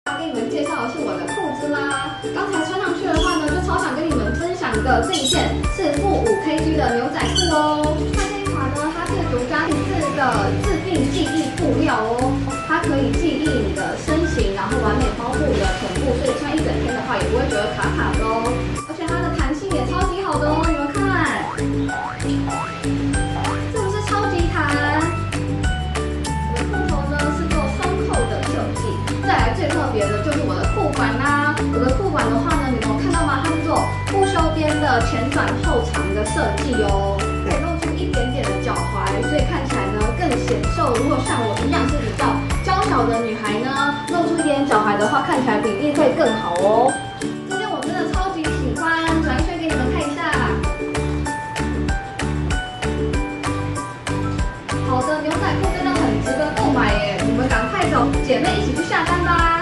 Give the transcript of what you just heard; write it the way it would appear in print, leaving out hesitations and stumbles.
要给你们介绍的是我的裤子啦。刚才穿上去的话呢，就超想跟你们分享的这一件是负5kg的牛仔裤哦。那这一款呢，它是独家定制的自定记忆布料哦，它可以记忆你的身形，然后完美包覆你的臀部，所以穿一整天的话也不会觉得卡卡的哦。而且它的弹性也超级好的哦，你们看，是不是超级弹？我的裤头呢是做双扣的设计，再来最特别的就是我的裤管啦。我的裤管的话呢，你们有看到吗？它是做不修边的前短后长的设计哦，可以露出一点点的脚踝，所以看起来呢更显瘦。如果像我一样是比较娇小的女孩呢，露出一点脚踝的话，看起来比例会更好哦。这件我真的超级喜欢，转一圈给你们看一下。好的，牛仔裤真的很值得购买耶！你们赶快走，姐妹一起去下单吧。